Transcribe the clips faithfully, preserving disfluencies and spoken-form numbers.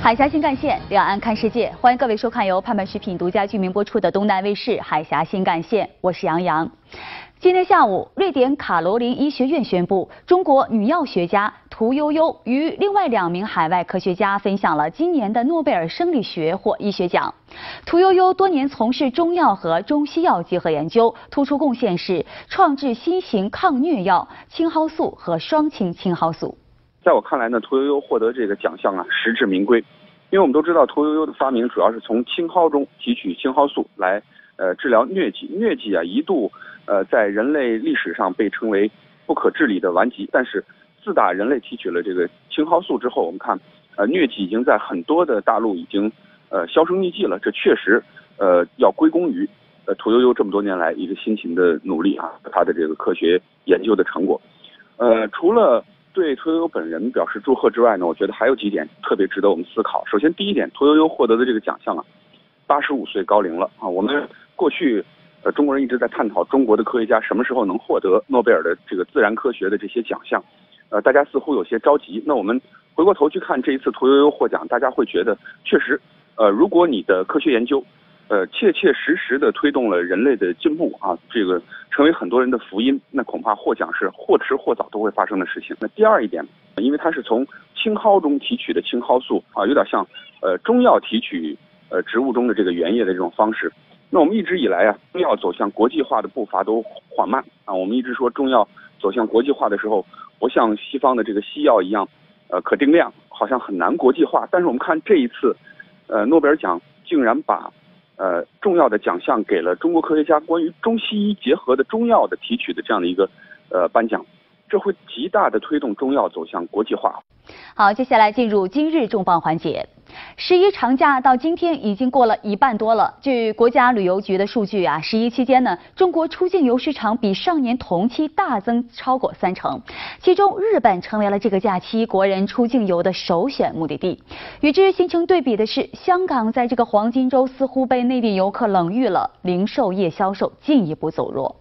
海峡新干线，两岸看世界，欢迎各位收看由盼盼食品独家居民播出的东南卫视《海峡新干线》，我是杨洋。今天下午，瑞典卡罗琳医学院宣布，中国女药学家屠呦呦与另外两名海外科学家分享了今年的诺贝尔生理学或医学奖。屠呦呦多年从事中药和中西药结合研究，突出贡献是创制新型抗疟药青蒿素和双氢青蒿素。 在我看来呢，屠呦呦获得这个奖项啊，实至名归，因为我们都知道屠呦呦的发明主要是从青蒿中提取青蒿素来呃治疗疟疾。疟疾啊一度呃在人类历史上被称为不可治理的顽疾，但是自打人类提取了这个青蒿素之后，我们看呃疟疾已经在很多的大陆已经呃销声匿迹了。这确实呃要归功于呃屠呦呦这么多年来一个辛勤的努力啊，他的这个科学研究的成果。呃除了对屠呦呦本人表示祝贺之外呢，我觉得还有几点特别值得我们思考。首先，第一点，屠呦呦获得的这个奖项啊，八十五岁高龄了啊。我们过去呃中国人一直在探讨中国的科学家什么时候能获得诺贝尔的这个自然科学的这些奖项，呃，大家似乎有些着急。那我们回过头去看这一次屠呦呦获奖，大家会觉得确实，呃，如果你的科学研究呃，切切实实地推动了人类的进步啊，这个成为很多人的福音，那恐怕获奖是或迟或早都会发生的事情。那第二一点，因为它是从青蒿中提取的青蒿素啊，有点像呃中药提取呃植物中的这个原液的这种方式。那我们一直以来啊，中药走向国际化的步伐都缓慢啊。我们一直说中药走向国际化的时候，不像西方的这个西药一样，呃，可定量，好像很难国际化。但是我们看这一次，呃，诺贝尔奖竟然把呃，重要的奖项给了中国科学家关于中西医结合的中药的提取的这样的一个呃颁奖，这会极大的推动中药走向国际化。 好，接下来进入今日重磅环节。十一长假到今天已经过了一半多了。据国家旅游局的数据啊，十一期间呢，中国出境游市场比上年同期大增超过三成，其中日本成为了这个假期国人出境游的首选目的地。与之形成对比的是，香港在这个黄金周似乎被内地游客冷遇了，零售业销售进一步走弱。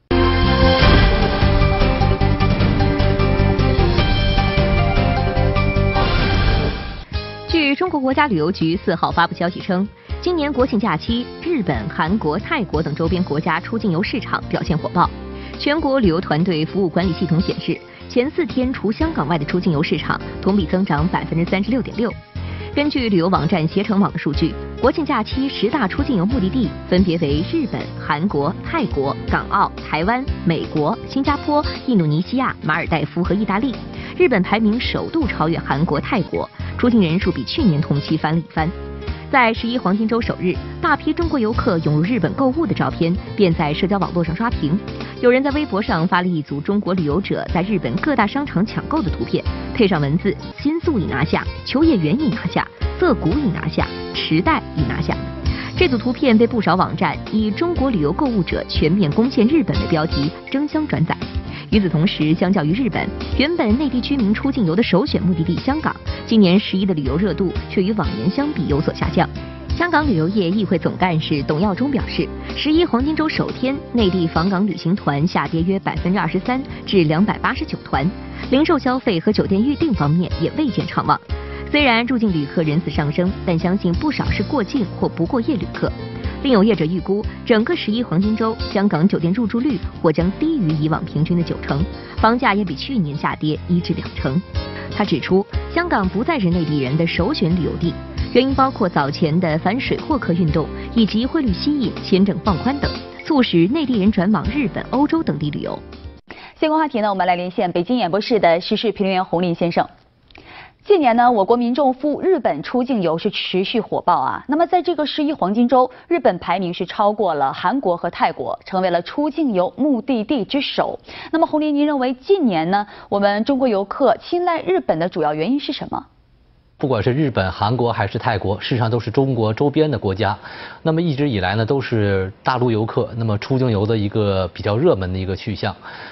据中国国家旅游局四号发布消息称，今年国庆假期，日本、韩国、泰国等周边国家出境游市场表现火爆。全国旅游团队服务管理系统显示，前四天除香港外的出境游市场同比增长百分之三十六点六。根据旅游网站携程网的数据，国庆假期十大出境游目的地分别为日本、韩国、泰国、港澳、台湾、美国、新加坡、印度尼西亚、马尔代夫和意大利。日本排名首度超越韩国、泰国，出境人数比去年同期翻了一番。在十一黄金周首日，大批中国游客涌入日本购物的照片便在社交网络上刷屏。有人在微博上发了一组中国旅游者在日本各大商场抢购的图片，配上文字：新宿已拿下，秋叶原已拿下，涩谷已拿下，池袋已拿下。这组图片被不少网站以中国旅游购物者全面攻陷日本的标题争相转载。与此同时，相较于日本，原本内地居民出境游的首选目的地香港，今年十一的旅游热度却与往年相比有所下降。香港旅游业议会总干事董耀中表示，十一黄金周首天，内地访港旅行团下跌约百分之二十三，至两百八十九团，零售消费和酒店预订方面也未见畅旺。虽然入境旅客人次上升，但相信不少是过境或不过夜旅客。另有业者预估，整个十一黄金周，香港酒店入住率或将低于以往平均的九成，房价也比去年下跌一至两成。他指出，香港不再是内地人的首选旅游地，原因包括早前的反水货客运动以及汇率吸引、签证放宽等，促使内地人转往日本、欧洲等地旅游。 相关话题呢，我们来连线北京演播室的时事评论员洪林先生。近年呢，我国民众赴日本出境游是持续火爆啊。那么在这个十一黄金周，日本排名是超过了韩国和泰国，成为了出境游目的地之首。那么洪林，您认为近年呢，我们中国游客青睐日本的主要原因是什么？ 不管是日本、韩国还是泰国，事实上都是中国周边的国家。那么一直以来呢，都是大陆游客那么出境游的一个比较热门的一个去向。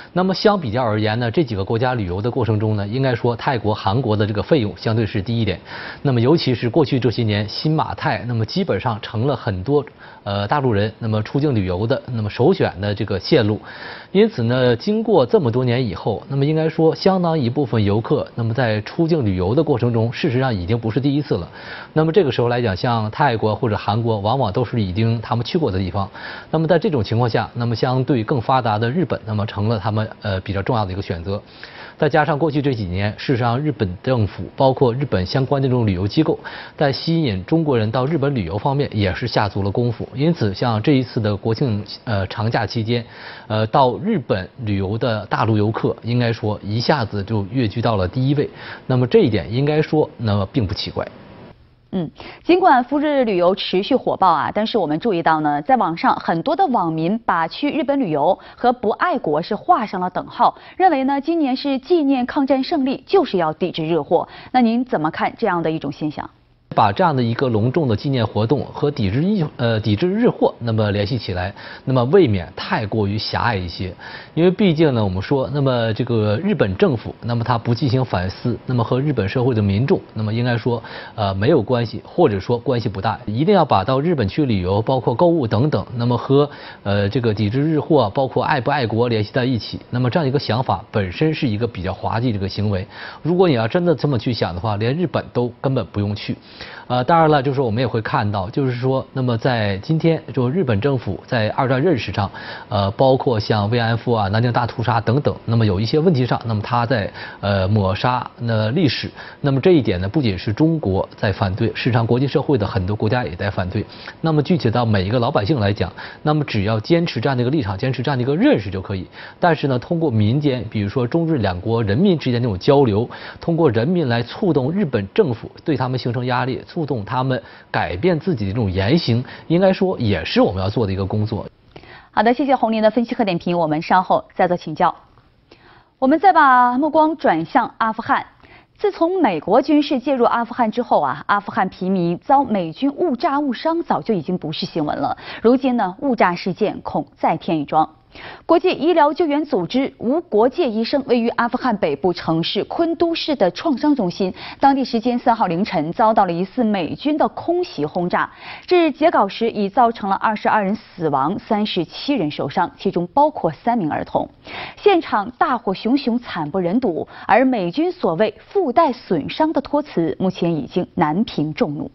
那么相比较而言呢，这几个国家旅游的过程中呢，应该说泰国、韩国的这个费用相对是低一点。那么尤其是过去这些年，新马泰那么基本上成了很多呃大陆人那么出境旅游的那么首选的这个线路。因此呢，经过这么多年以后，那么应该说相当一部分游客那么在出境旅游的过程中，事实上已经不是第一次了。那么这个时候来讲，像泰国或者韩国，往往都是已经他们去过的地方。那么在这种情况下，那么相对更发达的日本，那么成了他们呃比较重要的一个选择。再加上过去这几年，事实上日本政府包括日本相关的这种旅游机构，在吸引中国人到日本旅游方面也是下足了功夫。因此，像这一次的国庆呃长假期间，呃到日本旅游的大陆游客，应该说一下子就跃居到了第一位。那么这一点应该说，那么并不奇怪。 嗯，尽管赴日旅游持续火爆啊，但是我们注意到呢，在网上很多的网民把去日本旅游和不爱国是画上了等号，认为呢今年是纪念抗战胜利，就是要抵制日货。那您怎么看这样的一种现象？ 把这样的一个隆重的纪念活动和抵制日呃抵制日货那么联系起来，那么未免太过于狭隘一些。因为毕竟呢，我们说，那么这个日本政府，那么它不进行反思，那么和日本社会的民众，那么应该说呃没有关系，或者说关系不大。一定要把到日本去旅游，包括购物等等，那么和呃这个抵制日货，包括爱不爱国联系在一起。那么这样一个想法本身是一个比较滑稽这个行为。如果你要真的这么去想的话，连日本都根本不用去。呃，当然了，就是我们也会看到，就是说，那么在今天，就日本政府在二战认识上，呃，包括像慰安妇啊、南京大屠杀等等，那么有一些问题上，那么他在呃抹杀那历史。那么这一点呢，不仅是中国在反对，事实上国际社会的很多国家也在反对。那么具体到每一个老百姓来讲，那么只要坚持这样的一个立场，坚持这样的一个认识就可以。但是呢，通过民间，比如说中日两国人民之间这种交流，通过人民来触动日本政府，对他们形成压力。触动他们改变自己的这种言行，应该说也是我们要做的一个工作。 好的，谢谢洪林的分析和点评，我们稍后再做请教。我们再把目光转向阿富汗。自从美国军事介入阿富汗之后啊，阿富汗平民遭美军误炸误伤早就已经不是新闻了。如今呢，误炸事件恐再添一桩。国际医疗救援组织无国界医生位于阿富汗北部城市昆都市的创伤中心，当地时间三号凌晨遭到了疑似美军的空袭轰炸，至截稿时已造成了二十二人死亡，三十七人受伤，其中包括三名儿童。现场大火熊熊，惨不忍睹，而美军所谓附带损伤的托词，目前已经难平众怒。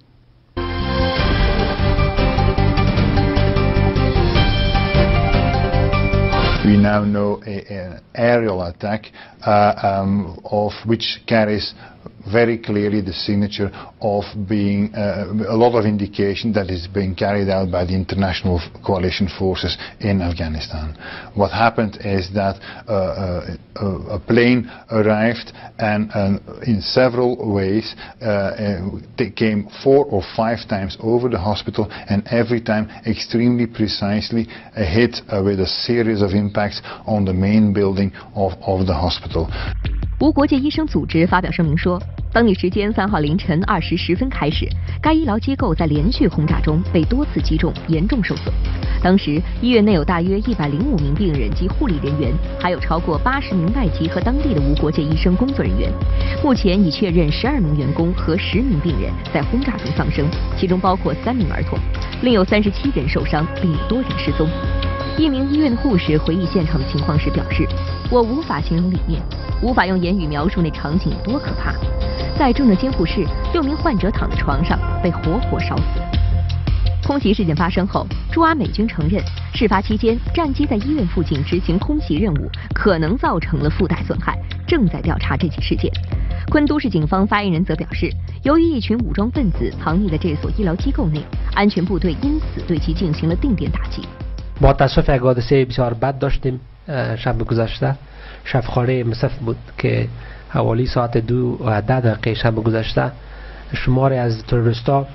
We now know a, an aerial attack uh, um, of which carries very clearly the signature of being uh, a lot of indication that is being carried out by the international coalition forces in Afghanistan. What happened is that uh, a, a plane arrived and uh, in several ways uh, they came four or five times over the hospital, and every time extremely precisely uh, hit uh, with a series of impacts on the main building of, of the hospital. 无国界医生组织发表声明说，当地时间三号凌晨二时十分开始，该医疗机构在连续轰炸中被多次击中，严重受损。当时医院内有大约一百零五名病人及护理人员，还有超过八十名外籍和当地的无国界医生工作人员。目前已确认十二名员工和十名病人在轰炸中丧生，其中包括三名儿童，另有三十七人受伤，另有多人失踪。一名医院的护士回忆现场的情况时表示：“我无法形容里面，无法用言语描述那场景有多可怕。在重症监护室，六名患者躺在床上，被活活烧死。”空袭事件发生后，驻阿美军承认，事发期间战机在医院附近执行空袭任务，可能造成了附带损害，正在调查这起事件。昆都市警方发言人则表示，由于一群武装分子藏匿在这所医疗机构内，安全部队因此对其进行了定点打击。 با تاسف یک حادثه بسیار بد داشتیم شب گذشته. شب خانه مصف بود که حوالی ساعت دو و ده دقیقه شب گذشته شماری از تروریستا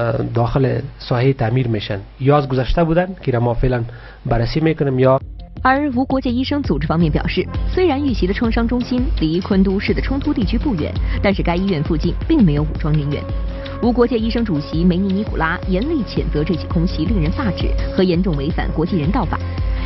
داخل ساحه تعمیر میشن. یا از گذشته بودن که ما فعلا بررسی میکنیم یا。 而无国界医生组织方面表示，虽然遇袭的创伤中心离昆都市的冲突地区不远，但是该医院附近并没有武装人员。无国界医生主席梅尼尼古拉严厉谴责这起空袭令人发指和严重违反国际人道法，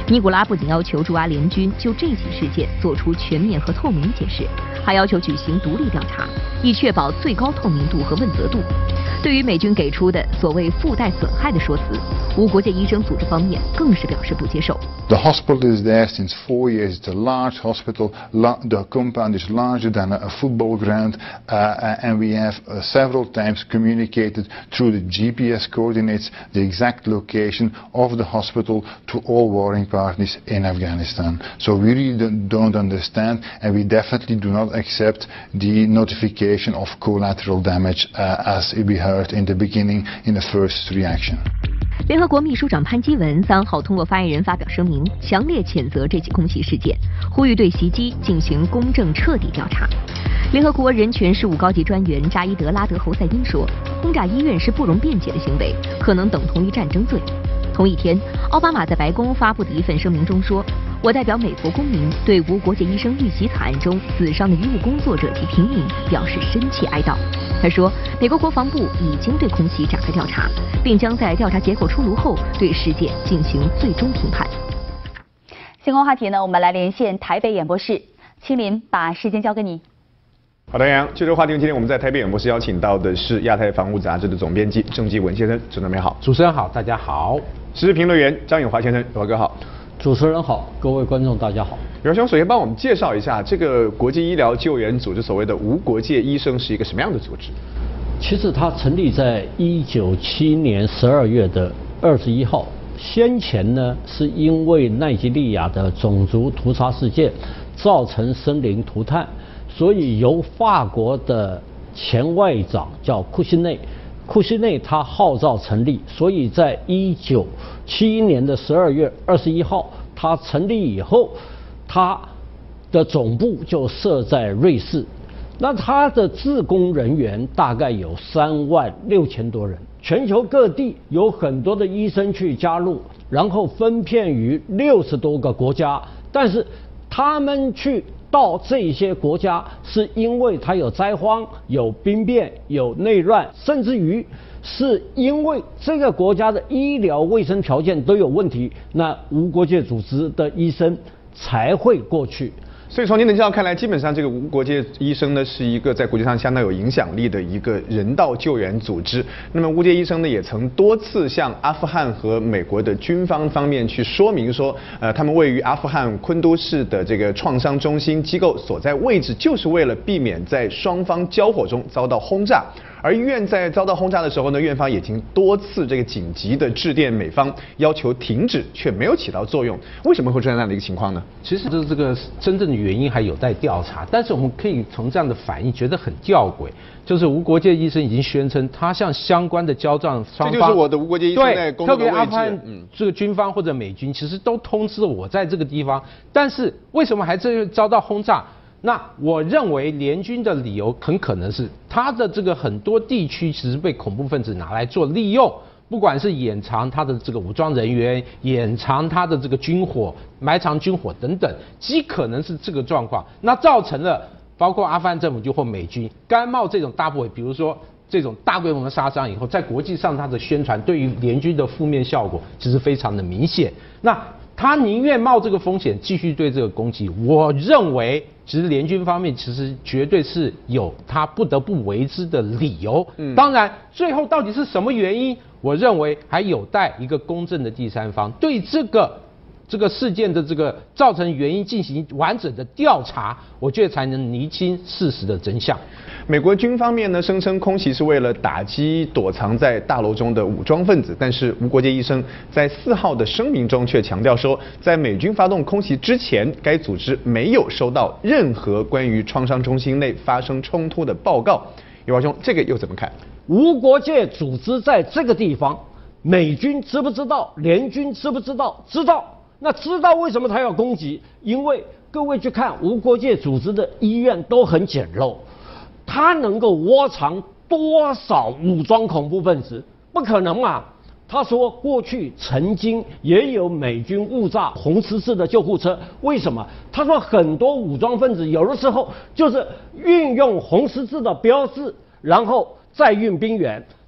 尼古拉不仅要求驻阿联军就这起事件做出全面和透明的解释，还要求举行独立调查，以确保最高透明度和问责度。对于美军给出的所谓附带损害的说辞，无国界医生组织方面更是表示不接受。 The hospital is there since four years. It's a large hospital. The compound is larger than a football ground, uh, and we have uh, several times communicated through the G P S coordinates the exact location of the hospital to all warring parties in Afghanistan. So we really don't understand, and we definitely do not accept the notification of collateral damage uh, as we heard in the beginning in the first reaction. 联合国秘书长潘基文三号通过发言人发表声明，强烈谴责这起空袭事件，呼吁对袭击进行公正彻底调查。联合国人权事务高级专员扎伊德拉德侯赛因说，轰炸医院是不容辩解的行为，可能等同于战争罪。同一天，奥巴马在白宫发布的一份声明中说，我代表美国公民对无国界医生遇袭惨案中死伤的医务工作者及平民表示深切哀悼。他说，美国国防部已经对空袭展开调查，并将在调查结果出炉后对事件进行最终评判。 相关话题呢，我们来连线台北演播室，青林把时间交给你。 好的，杨洋，就这个话题，今天我们在台北演播室邀请到的是亚太防务杂志的总编辑郑继文先生，郑总编好。 主持人好，大家好。 时事评论员张永华先生，华哥好。 主持人好，各位观众大家好。 永兄，首先帮我们介绍一下这个国际医疗救援组织所谓的无国界医生是一个什么样的组织？ 其实它成立在一九七一年十二月的二十一号。先前呢，是因为奈及利亚的种族屠杀事件造成生灵涂炭，所以由法国的前外长叫库西内，库西内他号召成立，所以在一九七一年的十二月二十一号，他成立以后，他的总部就设在瑞士。那他的志工人员大概有三万六千多人，全球各地有很多的医生去加入，然后分片于六十多个国家。但是他们去到这些国家，是因为他有灾荒、有兵变、有内乱，甚至于是因为这个国家的医疗卫生条件都有问题，那无国界组织的医生才会过去。 所以从您的介绍看来，基本上这个无国界医生呢是一个在国际上相当有影响力的一个人道救援组织。那么无国界医生呢也曾多次向阿富汗和美国的军方方面去说明说，呃，他们位于阿富汗昆都市的这个创伤中心机构所在位置，就是为了避免在双方交火中遭到轰炸。而医院在遭到轰炸的时候呢，院方也已经多次这个紧急的致电美方，要求停止，却没有起到作用。为什么会出现这样的一个情况呢？ 其实这这个真正的原因还有待调查，但是我们可以从这样的反应觉得很吊诡，就是无国界医生已经宣称，他向相关的交战双方， 这就是我的无国界医生在工作的位置， 特别阿富汗这个军方或者美军，其实都通知我在这个地方，但是为什么还是遭到轰炸？那我认为联军的理由很可能是他的这个很多地区其实被恐怖分子拿来做利用，不管是掩藏他的这个武装人员，掩藏他的这个军火，埋藏军火等等，极可能是这个状况。那造成了包括阿富汗政府军或美军甘冒这种大不韪，比如说这种大规模的杀伤以后，在国际上他的宣传对于联军的负面效果其实非常的明显。那他宁愿冒这个风险继续对这个攻击，我认为其实联军方面其实绝对是有他不得不为之的理由。嗯，当然最后到底是什么原因，我认为还有待一个公正的第三方对这个这个事件的这个造成原因进行完整的调查，我觉得才能厘清事实的真相。 美国军方面呢声称空袭是为了打击躲藏在大楼中的武装分子，但是无国界医生在四号的声明中却强调说，在美军发动空袭之前，该组织没有收到任何关于创伤中心内发生冲突的报告。有华兄，这个又怎么看？ 无国界组织在这个地方，美军知不知道？联军知不知道？知道。那知道为什么他要攻击？因为各位去看无国界组织的医院都很简陋，他能够窝藏多少武装恐怖分子？不可能嘛！他说过去曾经也有美军误炸红十字的救护车，为什么？他说很多武装分子有的时候就是运用红十字的标志，然后再运兵员。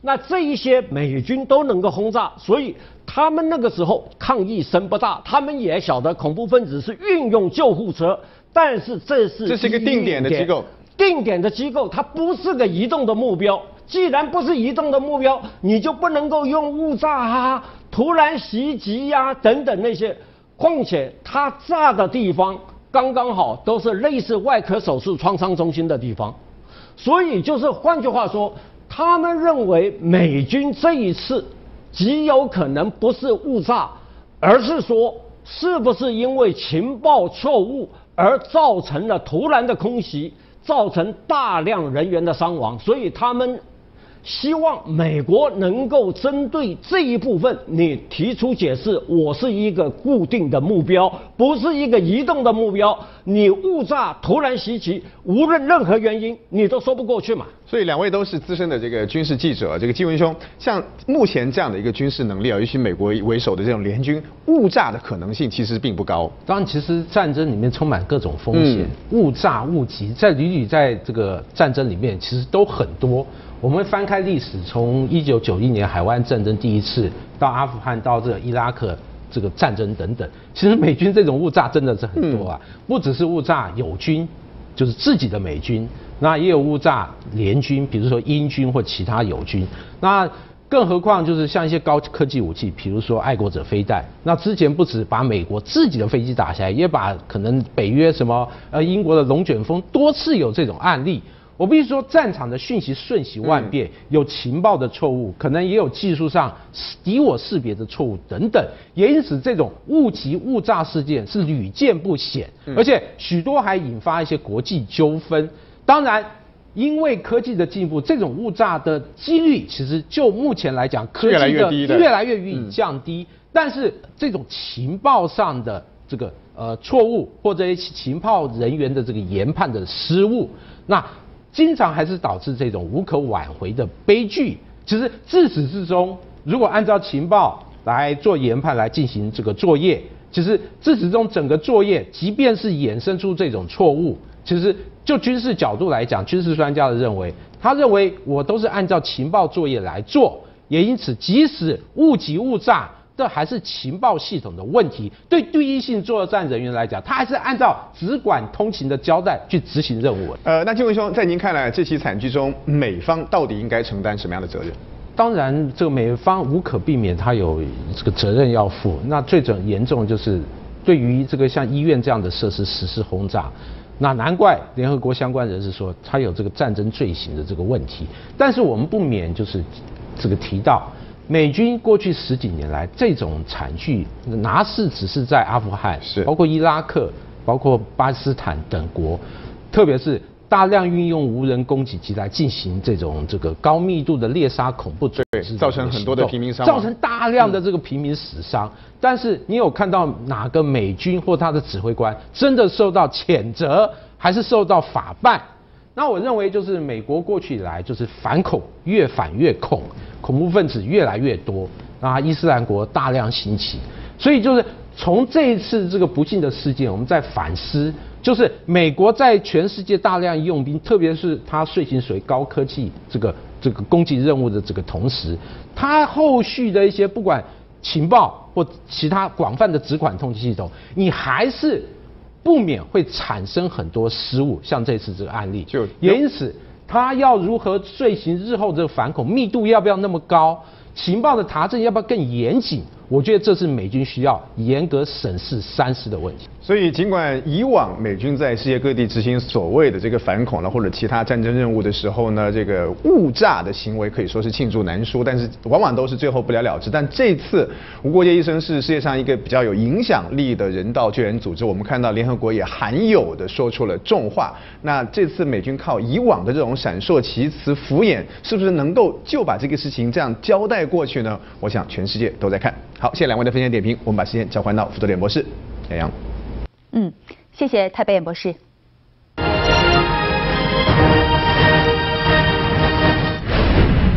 那这一些美军都能够轰炸，所以他们那个时候抗议声不大，他们也晓得恐怖分子是运用救护车，但是这是这是一个定点的机构， 定点的机构，它不是个移动的目标。既然不是移动的目标，你就不能够用误炸啊、突然袭击呀、啊、等等那些。况且它炸的地方刚刚好都是类似外科手术创伤中心的地方，所以就是换句话说，他们认为美军这一次极有可能不是误炸，而是说是不是因为情报错误而造成了突然的空袭，造成大量人员的伤亡，所以他们希望美国能够针对这一部分，你提出解释，我是一个固定的目标，不是一个移动的目标。你误炸、突然袭击，无论任何原因，你都说不过去嘛。 所以两位都是资深的这个军事记者，这个纪文兄，像目前这样的一个军事能力啊，尤其美国为首的这种联军，误炸的可能性其实并不高。 当然，其实战争里面充满各种风险，嗯、误炸、误击，在屡屡在这个战争里面其实都很多。我们翻开历史，从一九九一年海湾战争第一次到阿富汗，到这个伊拉克这个战争等等，其实美军这种误炸真的是很多啊，嗯、不只是误炸友军，就是自己的美军，那也有误炸联军，比如说英军或其他友军，那更何况就是像一些高科技武器，比如说爱国者飞弹，那之前不止把美国自己的飞机打下来，也把可能北约什么呃英国的龙卷风多次有这种案例。我必须说，战场的讯息瞬息万变，有情报的错误，可能也有技术上敌我识别的错误等等，也因此这种误击误炸事件是屡见不鲜，而且许多还引发一些国际纠纷。当然，因为科技的进步，这种误炸的几率其实就目前来讲，科技的越来越予以降低。但是这种情报上的这个呃错误，或者情报人员的这个研判的失误，那经常还是导致这种无可挽回的悲剧。其实自始至终，如果按照情报来做研判来进行这个作业，其实自始至终整个作业，即便是衍生出这种错误，其实就军事角度来讲，军事专家的认为，他认为我都是按照情报作业来做，也因此即使误击误炸，这还是情报系统的问题。对第一线作战人员来讲，他还是按照只管通勤的交代去执行任务。 呃，那纪文兄，在您看来，这起惨剧中，美方到底应该承担什么样的责任？ 当然，这个美方无可避免，他有这个责任要负。那最重严重就是对于这个像医院这样的设施实施轰炸，那难怪联合国相关人士说他有这个战争罪行的这个问题。但是我们不免就是这个提到，美军过去十几年来这种惨剧，哪是只是在阿富汗，是包括伊拉克、包括巴基斯坦等国，特别是大量运用无人攻击机来进行这种这个高密度的猎杀恐怖组织， 造成很多的平民伤亡， 造成大量的这个平民死伤。嗯、但是你有看到哪个美军或他的指挥官真的受到谴责，还是受到法办？那我认为就是美国过去以来就是反恐越反越恐，恐怖分子越来越多，那伊斯兰国大量兴起，所以就是从这一次这个不幸的事件，我们在反思，就是美国在全世界大量用兵，特别是它遂行属于高科技这个这个攻击任务的这个同时，它后续的一些不管情报或其他广泛的指管通缉系统，你还是不免会产生很多失误，像这次这个案例，就也因此，他要如何遂行日后这个反恐密度要不要那么高，情报的查证要不要更严谨？我觉得这是美军需要严格审视三思的问题。 所以，尽管以往美军在世界各地执行所谓的这个反恐呢，或者其他战争任务的时候呢，这个误炸的行为可以说是罄竹难书，但是往往都是最后不了了之。但这次无国界医生是世界上一个比较有影响力的人道救援组织，我们看到联合国也罕有的说出了重话。那这次美军靠以往的这种闪烁其词、敷衍，是不是能够就把这个事情这样交代过去呢？我想全世界都在看。好，谢谢两位的分享点评，我们把时间交还到福德脸博士杨洋。 嗯，谢谢台北演博士。好，接下来。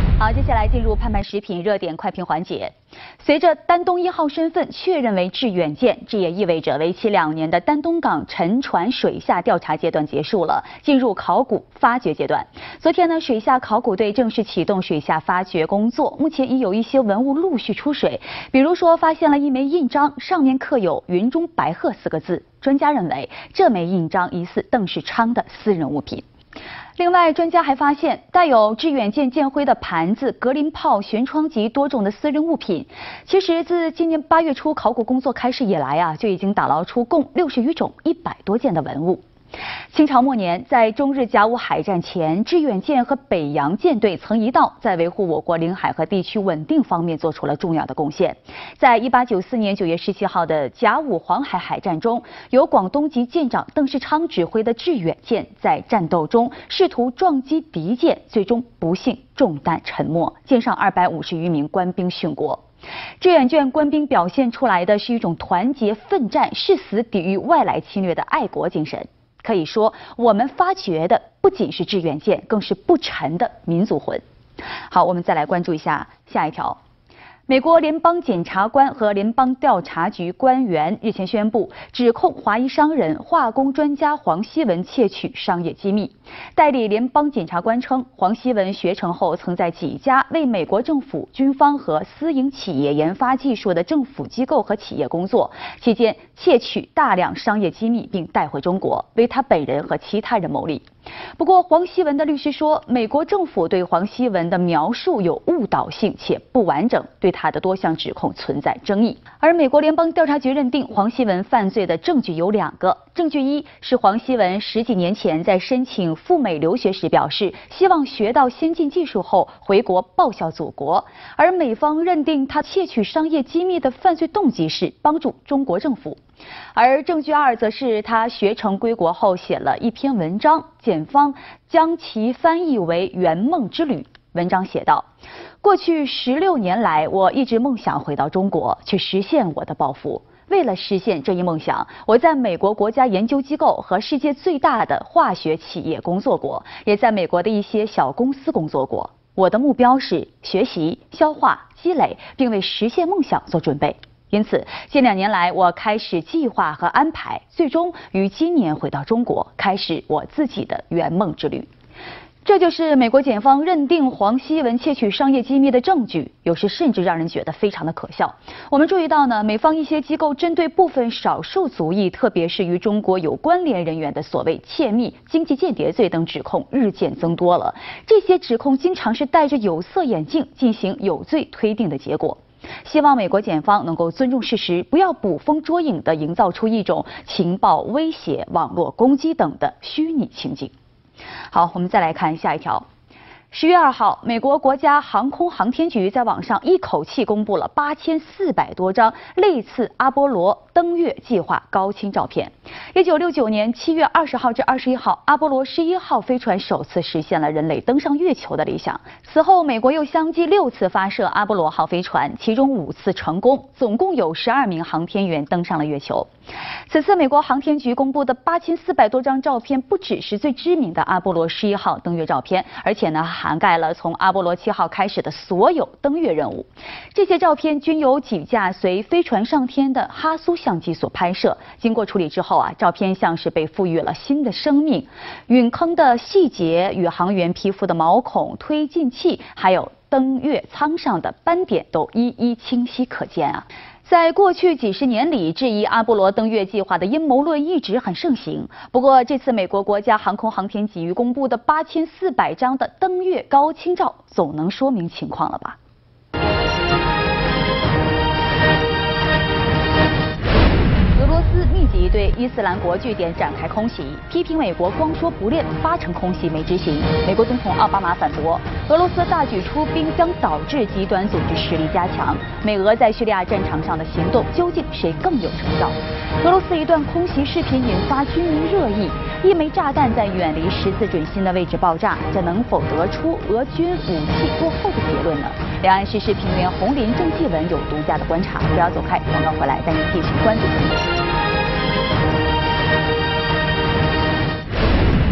下来进入盼盼食品热点快评环节。随着丹东一号身份确认为致远舰，这也意味着为期两年的丹东港沉船水下调查阶段结束了，进入考古发掘阶段。昨天呢，水下考古队正式启动水下发掘工作，目前已有一些文物陆续出水，比如说发现了一枚印章，上面刻有“云中白鹤”四个字。专家认为，这枚印章疑似邓世昌的私人物品。另外，专家还发现带有致远舰舰徽的盘子、格林炮、舷窗及多种的私人物品。其实，自今年八月初考古工作开始以来啊，就已经打捞出共六十余种、一百多件的文物。清朝末年，在中日甲午海战前，致远舰和北洋舰队曾一道在维护我国领海和地区稳定方面做出了重要的贡献。在一八九四年九月十七号的甲午黄海海战中，由广东籍舰长邓世昌指挥的致远舰在战斗中试图撞击敌舰，最终不幸中弹沉没，舰上二百五十余名官兵殉国。致远舰官兵表现出来的是一种团结奋战、誓死抵御外来侵略的爱国精神。可以说，我们发掘的不仅是致远舰，更是不沉的民族魂。好，我们再来关注一下下一条。美国联邦检察官和联邦调查局官员日前宣布，指控华裔商人、化工专家黄希文窃取商业机密。代理联邦检察官称，黄希文学成后曾在几家为美国政府、军方和私营企业研发技术的政府机构和企业工作，期间窃取大量商业机密并带回中国，为他本人和其他人谋利。不过，黄希文的律师说，美国政府对黄希文的描述有误导性且不完整，对他的多项指控存在争议。而美国联邦调查局认定黄希文犯罪的证据有两个。证据一是黄希文十几年前在申请赴美留学时表示，希望学到先进技术后回国报效祖国，而美方认定他窃取商业机密的犯罪动机是帮助中国政府。而证据二则是他学成归国后写了一篇文章，检方将其翻译为《圆梦之旅》。文章写道：过去十六年来，我一直梦想回到中国，去实现我的抱负。为了实现这一梦想，我在美国国家研究机构和世界最大的化学企业工作过，也在美国的一些小公司工作过。我的目标是学习、消化、积累，并为实现梦想做准备。因此，近两年来，我开始计划和安排，最终于今年回到中国，开始我自己的圆梦之旅。这就是美国检方认定黄希文窃取商业机密的证据，有时甚至让人觉得非常的可笑。我们注意到呢，美方一些机构针对部分少数族裔，特别是与中国有关联人员的所谓窃密、经济间谍罪等指控日渐增多了。这些指控经常是戴着有色眼镜进行有罪推定的结果。希望美国检方能够尊重事实，不要捕风捉影地营造出一种情报威胁、网络攻击等的虚拟情景。好，我们再来看下一条。十月二号，美国国家航空航天局在网上一口气公布了八千四百多张类似阿波罗登月计划高清照片。一九六九年七月二十号至二十一号，阿波罗十一号飞船首次实现了人类登上月球的理想。此后，美国又相继六次发射阿波罗号飞船，其中五次成功，总共有十二名航天员登上了月球。此次美国航天局公布的八千四百多张照片，不只是最知名的阿波罗十一号登月照片，而且呢涵盖了从阿波罗七号开始的所有登月任务。这些照片均由几架随飞船上天的哈苏相机所拍摄，经过处理之后啊，照片像是被赋予了新的生命。陨坑的细节、宇航员皮肤的毛孔、推进器，还有登月舱上的斑点都一一清晰可见啊。在过去几十年里，质疑阿波罗登月计划的阴谋论一直很盛行。不过，这次美国国家航空航天局公布的八千四百张的登月高清照，总能说明情况了吧？俄罗斯密集对伊斯兰国据点展开空袭，批评美国光说不练，八成空袭没执行。美国总统奥巴马反驳，俄罗斯大举出兵将导致极端组织实力加强。美俄在叙利亚战场上的行动，究竟谁更有成效？俄罗斯一段空袭视频引发军民热议，一枚炸弹在远离十字准心的位置爆炸，这能否得出俄军武器落后的结论呢？两岸时事评论员洪林、郑继文有独家的观察。不要走开，广告回来带您继续关注。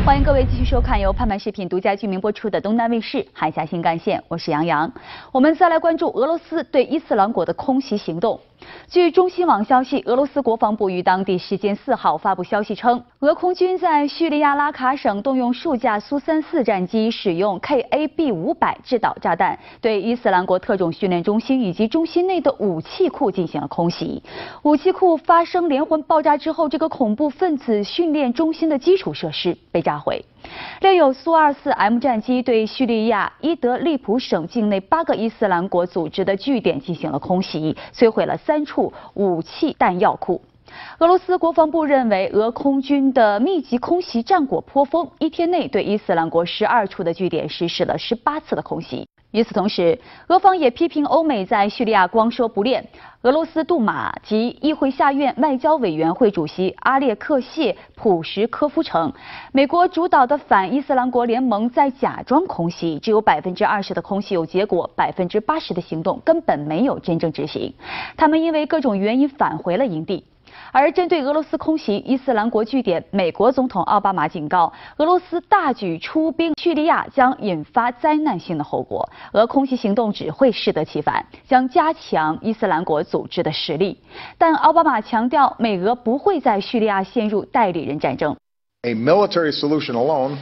欢迎各位继续收看由盼盼视频独家居民播出的东南卫视海峡新干线，我是杨洋。我们再来关注俄罗斯对伊斯兰国的空袭行动。据中新网消息，俄罗斯国防部于当地时间四号发布消息称，俄空军在叙利亚拉卡省动用数架苏三四战机，使用 K A B 五百制导炸弹，对伊斯兰国特种训练中心以及中心内的武器库进行了空袭。武器库发生连环爆炸之后，这个恐怖分子训练中心的基础设施被炸毁。另有苏二四 M 战机对叙利亚伊德利卜省境内八个伊斯兰国组织的据点进行了空袭，摧毁了三处武器弹药库。俄罗斯国防部认为，俄空军的密集空袭战果颇丰，一天内对伊斯兰国十二处的据点实施了十八次的空袭。与此同时，俄方也批评欧美在叙利亚光说不练。俄罗斯杜马及议会下院外交委员会主席阿列克谢普什科夫称，美国主导的反伊斯兰国联盟在假装空袭，只有百分之二十的空袭有结果，百分之八十的行动根本没有真正执行。他们因为各种原因返回了营地。而针对俄罗斯空袭伊斯兰国据点，美国总统奥巴马警告，俄罗斯大举出兵叙利亚将引发灾难性的后果，俄空袭行动只会适得其反，将加强伊斯兰国组织的实力。但奥巴马强调，美俄不会在叙利亚陷入代理人战争。 A military solution alone,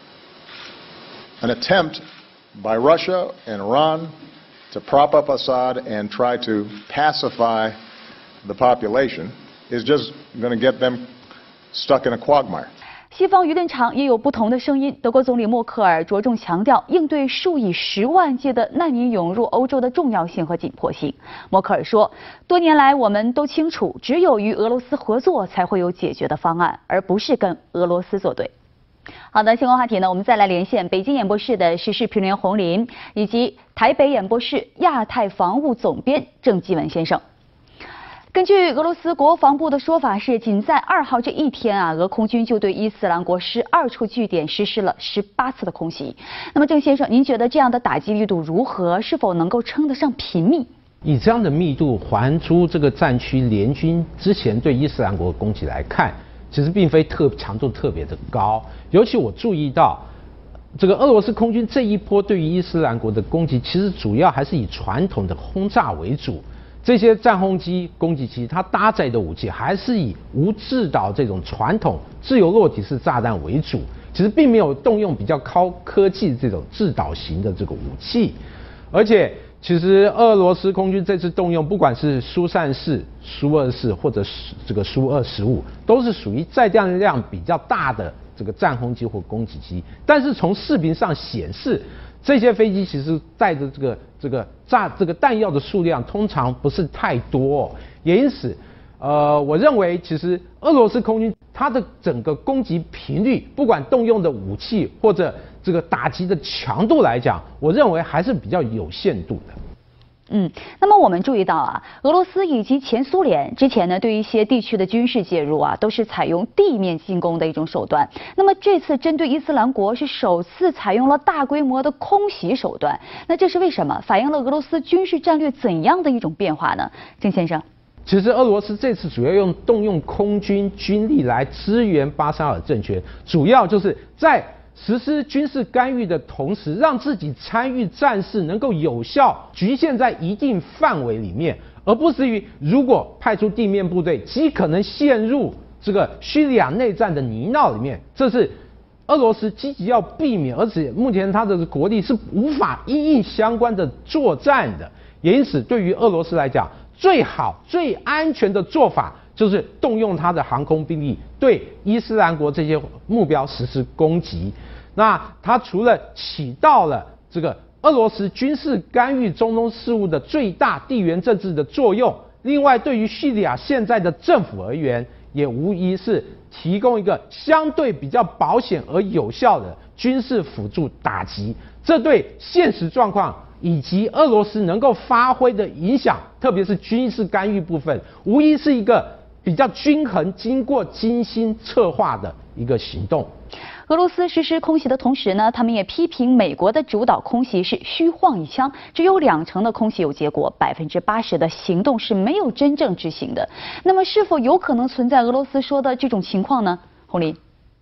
an attempt by Russia and Iran to prop up Assad and try to pacify the population,is just going to get them stuck in a quagmire. 西方舆论场也有不同的声音。德国总理默克尔着重强调应对数以十万计的难民涌入欧洲的重要性和紧迫性。默克尔说，多年来我们都清楚，只有与俄罗斯合作才会有解决的方案，而不是跟俄罗斯作对。好的，相关话题呢，我们再来连线北京演播室的时事评论员洪林，以及台北演播室亚太防务总编郑基文先生。根据俄罗斯国防部的说法是，仅在二号这一天啊，俄空军就对伊斯兰国十二处据点实施了十八次的空袭。那么郑先生，您觉得这样的打击力度如何？是否能够称得上频密？ 以这样的密度还出这个战区联军之前对伊斯兰国的攻击来看，其实并非特强度特别的高。尤其我注意到，这个俄罗斯空军这一波对于伊斯兰国的攻击，其实主要还是以传统的轰炸为主。这些战轰机、攻击机，它搭载的武器还是以无制导这种传统自由落体式炸弹为主，其实并没有动用比较高科技的这种制导型的这个武器。而且，其实俄罗斯空军这次动用，不管是苏三四、苏二四或者是这个苏二十五，都是属于载弹量比较大的这个战轰机或攻击机。但是从视频上显示，这些飞机其实带着这个这个炸这个弹药的数量通常不是太多，也因此，呃，我认为其实俄罗斯空军它的整个攻击频率，不管动用的武器或者这个打击的强度来讲，我认为还是比较有限度的。 嗯，那么我们注意到啊，俄罗斯以及前苏联之前呢，对一些地区的军事介入啊，都是采用地面进攻的一种手段。那么这次针对伊斯兰国是首次采用了大规模的空袭手段，那这是为什么？反映了俄罗斯军事战略怎样的一种变化呢？郑先生。 其实俄罗斯这次主要用动用空军军力来支援巴沙尔政权，主要就是在实施军事干预的同时，让自己参与战事能够有效局限在一定范围里面，而不至于如果派出地面部队，极可能陷入这个叙利亚内战的泥淖里面。这是俄罗斯积极要避免，而且目前它的国力是无法因应相关的作战的。也因此，对于俄罗斯来讲，最好最安全的做法就是动用他的航空兵力对伊斯兰国这些目标实施攻击。那他除了起到了这个俄罗斯军事干预中东事务的最大地缘政治的作用，另外对于叙利亚现在的政府而言，也无疑是提供一个相对比较保险而有效的军事辅助打击。这对现实状况以及俄罗斯能够发挥的影响，特别是军事干预部分，无疑是一个比较均衡、经过精心策划的一个行动。 俄罗斯实施空袭的同时呢，他们也批评美国的主导空袭是虚晃一枪，只有两成的空袭有结果，百分之八十的行动是没有真正执行的。那么，是否有可能存在俄罗斯说的这种情况呢？洪林。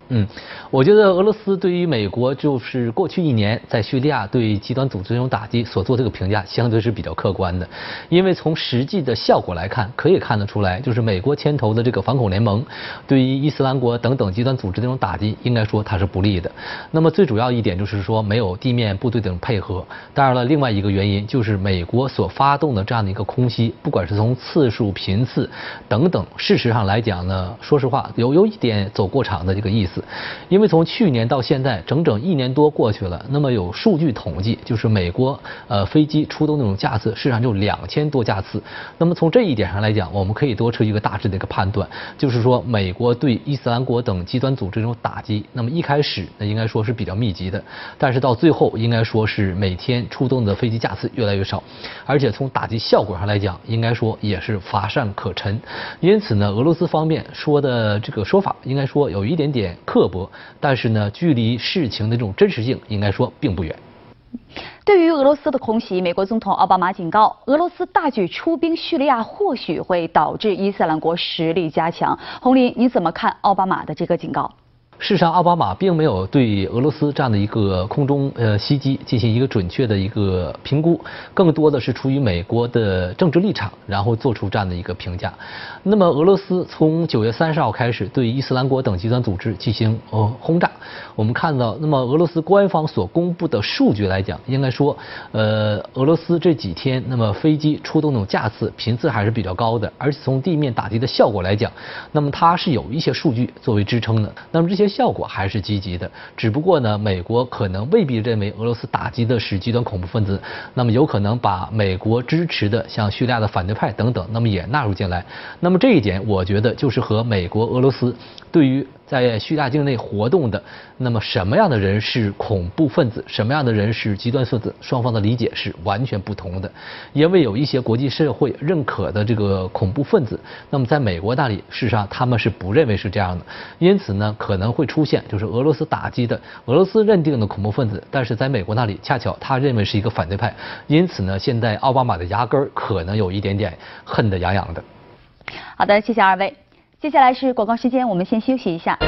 嗯，我觉得俄罗斯对于美国就是过去一年在叙利亚对极端组织这种打击所做这个评价，相对是比较客观的。因为从实际的效果来看，可以看得出来，就是美国牵头的这个反恐联盟对于伊斯兰国等等极端组织这种打击，应该说它是不利的。那么最主要一点就是说没有地面部队的配合。当然了，另外一个原因就是美国所发动的这样的一个空袭，不管是从次数、频次等等，事实上来讲呢，说实话有有一点走过场的这个意思。因为从去年到现在整整一年多过去了，那么有数据统计，就是美国呃飞机出动那种架次，事实上就两千多架次。那么从这一点上来讲，我们可以得出一个大致的一个判断，就是说美国对伊斯兰国等极端组织这种打击，那么一开始那应该说是比较密集的，但是到最后应该说是每天出动的飞机架次越来越少，而且从打击效果上来讲，应该说也是乏善可陈。因此呢，俄罗斯方面说的这个说法，应该说有一点点刻薄，但是呢，距离事情的这种真实性，应该说并不远。 对于俄罗斯的空袭，美国总统奥巴马警告，俄罗斯大举出兵叙利亚或许会导致伊斯兰国实力加强。洪林，你怎么看奥巴马的这个警告？ 事实上，奥巴马并没有对俄罗斯这样的一个空中呃袭击进行一个准确的一个评估，更多的是出于美国的政治立场，然后做出这样的一个评价。那么，俄罗斯从九月三十号开始对伊斯兰国等极端组织进行呃轰炸，我们看到，那么俄罗斯官方所公布的数据来讲，应该说，呃，俄罗斯这几天那么飞机出动那种架次频次还是比较高的，而且从地面打击的效果来讲，那么它是有一些数据作为支撑的。那么这些效果还是积极的，只不过呢，美国可能未必认为俄罗斯打击的是极端恐怖分子，那么有可能把美国支持的像叙利亚的反对派等等，那么也纳入进来。那么这一点，我觉得就是和美国、俄罗斯对于在叙利亚境内活动的，那么什么样的人是恐怖分子，什么样的人是极端分子，双方的理解是完全不同的。因为有一些国际社会认可的这个恐怖分子，那么在美国那里，事实上他们是不认为是这样的。因此呢，可能会出现就是俄罗斯打击的，俄罗斯认定的恐怖分子，但是在美国那里恰巧他认为是一个反对派。因此呢，现在奥巴马的牙根儿可能有一点点恨得痒痒的。 好的，谢谢二位。接下来是广告时间，我们先休息一下。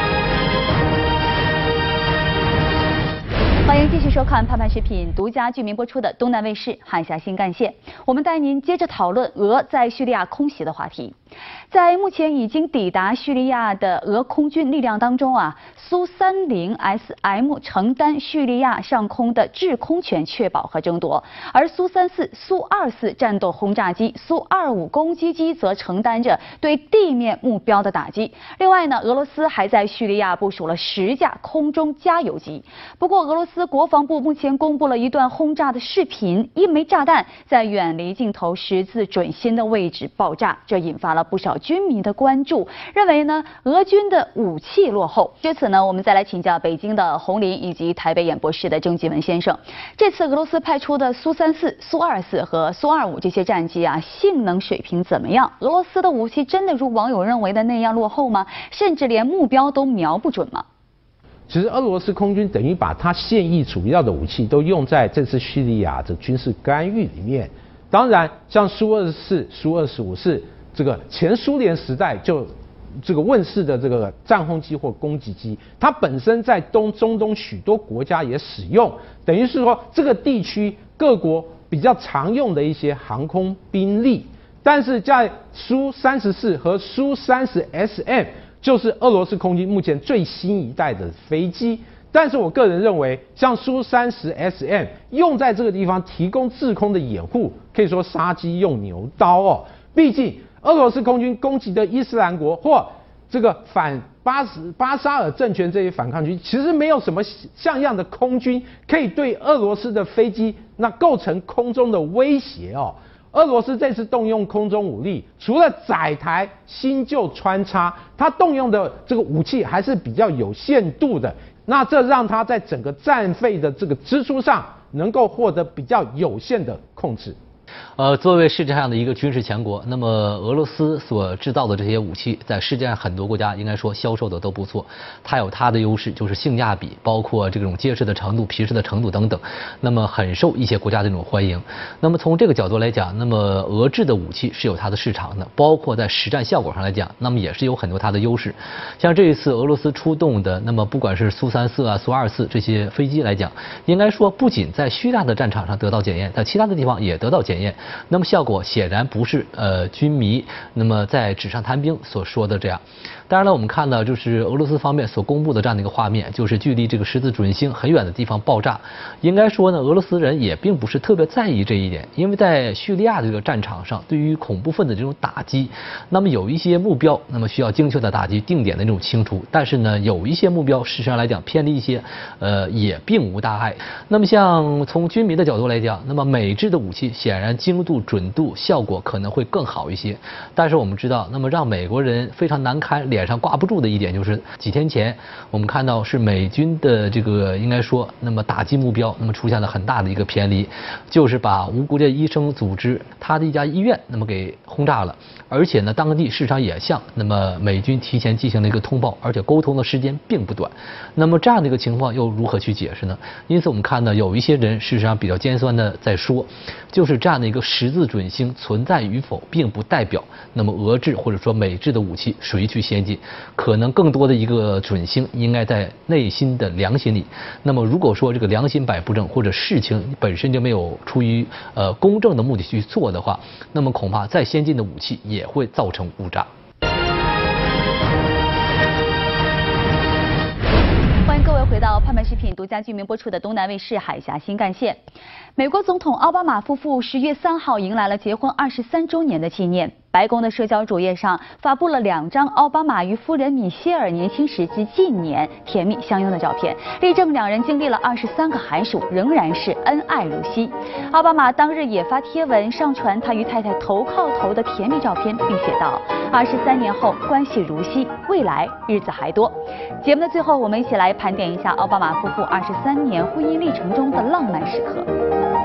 欢迎继续收看盼盼食品独家居民播出的东南卫视海峡新干线，我们带您接着讨论俄在叙利亚空袭的话题。在目前已经抵达叙利亚的俄空军力量当中啊，苏三零 S M 承担叙利亚上空的制空权确保和争夺，而苏三四、苏二四战斗轰炸机、苏二五攻击机则承担着对地面目标的打击。另外呢，俄罗斯还在叙利亚部署了十架空中加油机。不过，俄罗斯国防部目前公布了一段轰炸的视频，一枚炸弹在远离镜头十字准心的位置爆炸，这引发了不少军迷的关注，认为呢俄军的武器落后。至此呢，我们再来请教北京的洪林以及台北演播室的郑继文先生，这次俄罗斯派出的苏三四、苏二四和苏二五这些战机啊，性能水平怎么样？俄罗斯的武器真的如网友认为的那样落后吗？甚至连目标都瞄不准吗？ 其实俄罗斯空军等于把它现役主要的武器都用在这次叙利亚的军事干预里面。当然，像苏二十四、苏二十五是这个前苏联时代就这个问世的这个战轰机或攻击机，它本身在东中东许多国家也使用，等于是说这个地区各国比较常用的一些航空兵力。但是在苏三十四和苏三十 S M 就是俄罗斯空军目前最新一代的飞机。但是我个人认为，像苏三十 S M 用在这个地方提供制空的掩护，可以说杀鸡用牛刀哦。毕竟俄罗斯空军攻击的伊斯兰国或这个反巴什巴沙尔政权这些反抗军，其实没有什么像样的空军可以对俄罗斯的飞机那构成空中的威胁哦。俄罗斯这次动用空中武力，除了载台新旧穿插，它动用的这个武器还是比较有限度的。那这让它在整个战费的这个支出上，能够获得比较有限的控制。 呃，作为世界上的一个军事强国，那么俄罗斯所制造的这些武器，在世界上很多国家应该说销售的都不错。它有它的优势，就是性价比，包括这种结实的程度、皮实的程度等等，那么很受一些国家的这种欢迎。那么从这个角度来讲，那么俄制的武器是有它的市场的，包括在实战效果上来讲，那么也是有很多它的优势。像这一次俄罗斯出动的，那么不管是苏三四啊、苏二四这些飞机来讲，应该说不仅在叙利亚的战场上得到检验，在其他的地方也得到检验。那么效果显然不是呃军迷那么在纸上谈兵所说的这样。当然了，我们看到就是俄罗斯方面所公布的这样的一个画面，就是距离这个十字准星很远的地方爆炸。应该说呢，俄罗斯人也并不是特别在意这一点，因为在叙利亚这个战场上，对于恐怖分子这种打击，那么有一些目标，那么需要精确的打击，定点的那种清除。但是呢，有一些目标事实上来讲偏离一些，呃，也并无大碍。那么像从军迷的角度来讲，那么美制的武器显然精度、准度、效果可能会更好一些。但是我们知道，那么让美国人非常难堪、脸上挂不住的一点，就是几天前我们看到是美军的这个应该说，那么打击目标，那么出现了很大的一个偏离，就是把无国界医生组织他的一家医院那么给轰炸了。而且呢，当地市场也向那么美军提前进行了一个通报，而且沟通的时间并不短。那么这样的一个情况又如何去解释呢？因此我们看到有一些人事实上比较尖酸的在说，就是这样的一个十字准星存在与否，并不代表那么俄制或者说美制的武器谁去先进，可能更多的一个准星应该在内心的良心里。那么如果说这个良心摆不正，或者事情本身就没有出于呃公正的目的去做的话，那么恐怕再先进的武器也会造成误炸。 欢迎各位回到盼盼视频独家居民播出的东南卫视海峡新干线。美国总统奥巴马夫妇十月三号迎来了结婚二十三周年的纪念。白宫的社交主页上发布了两张奥巴马与夫人米歇尔年轻时及近年甜蜜相拥的照片，力证两人经历了二十三个寒暑，仍然是恩爱如昔。奥巴马当日也发贴文上传他与太太头靠头的甜蜜照片，并写道：二十三年后关系如昔，未来日子还多。节目的最后，我们一起来盘点一下奥巴马夫妇二十三年婚姻历程中的浪漫时刻。